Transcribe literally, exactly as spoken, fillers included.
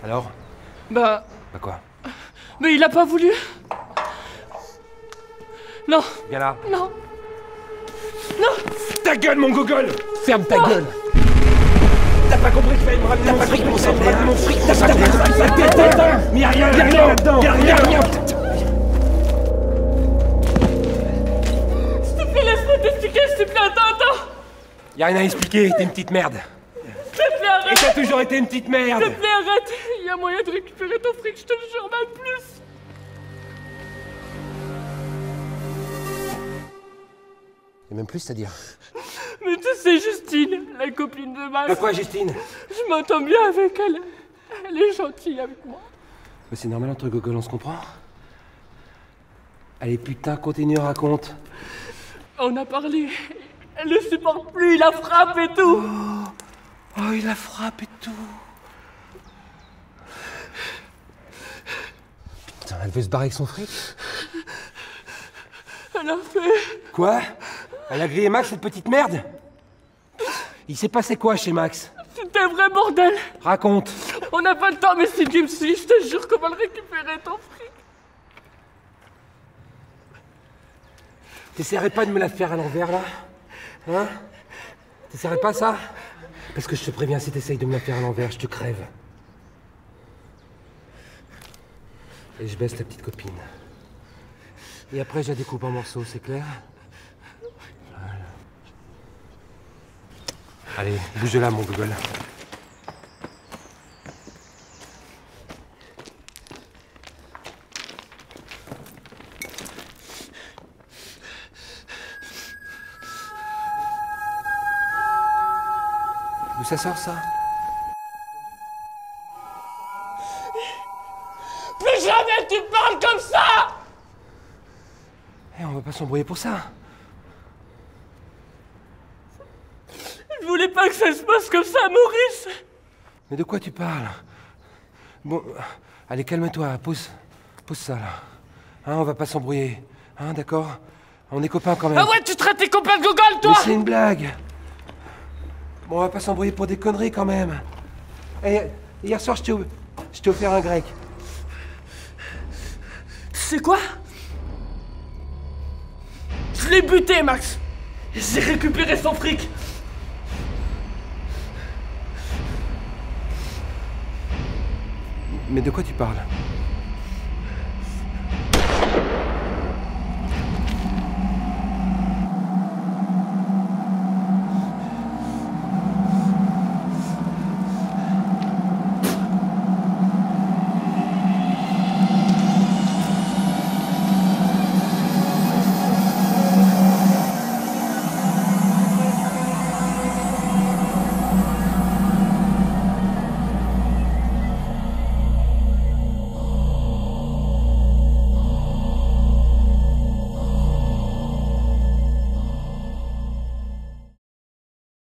Alors? Bah... Bah quoi? Mais il a pas voulu. Non. Viens là. Non. Non. Ta gueule, mon gogol! Ferme ta gueule! T'as pas compris qu'il fallait me ramener mon fric, mon sang, mon fric, t'as pas compris qu'il fallait me ramener. Mais y'a rien, y'a rien là-dedans! Y'a rien, rien! S'il te plaît, laisse-moi t'expliquer, s'il te plaît, attends, attends. Y'a rien à expliquer, t'es une petite merde. S'il te plaît, arrête. Et t'as toujours été une petite merde. S'il te plaît, arrête. Il y a moyen de récupérer ton fric, je te le jure, même plus. Et même plus, c'est-à-dire? Mais tu sais, Justine, la copine de Max. De quoi, Justine? Je m'entends bien avec elle. Elle est gentille avec moi. Mais c'est normal entre gogol, on se comprend? Allez, putain, continue, raconte. On a parlé. Elle ne supporte plus, il la frappe et tout. Oh, oh il la frappe et tout. Putain, elle veut se barrer avec son fric? Elle a fait... Quoi? Elle a grillé Max, cette petite merde? Il s'est passé quoi chez Max? C'était un vrai bordel. Raconte. On n'a pas le temps, mais si tu me suis, je te jure qu'on va le récupérer, ton fric. T'essaierais pas de me la faire à l'envers, là? Hein? T'essaierais pas ça? Parce que je te préviens, si t'essayes de me la faire à l'envers, je te crève. Et je baisse ta petite copine. Et après, je la découpe en morceaux, c'est clair? Voilà. Allez, bouge de là, mon gogol. D'où ça sort, ça? Plus jamais tu parles comme ça! Eh, on va pas s'embrouiller pour ça. Je voulais pas que ça se passe comme ça, Maurice! Mais de quoi tu parles? Bon, allez, calme-toi, pose, pose ça, là. Hein, on va pas s'embrouiller. Hein, d'accord? On est copains quand même. Ah ouais, tu traites tes copains de gogol, toi! Mais c'est une blague. Bon, on va pas s'embrouiller pour des conneries quand même. Eh, hier soir, je t'ai je t'ai offert un grec. Tu sais quoi? Je l'ai buté, Max! J'ai récupéré son fric! Mais de quoi tu parles?